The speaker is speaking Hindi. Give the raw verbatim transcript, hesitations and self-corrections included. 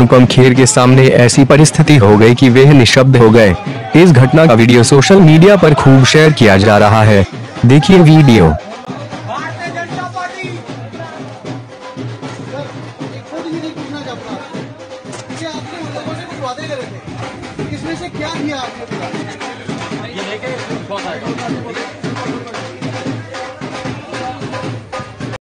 अनुपम खेर के सामने ऐसी परिस्थिति हो गई कि वे निशब्द हो गए। इस घटना का वीडियो सोशल मीडिया पर खूब शेयर किया जा रहा है। देखिए वीडियो। किसमें से क्या किया आपने? ये लेके बॉस आएगा।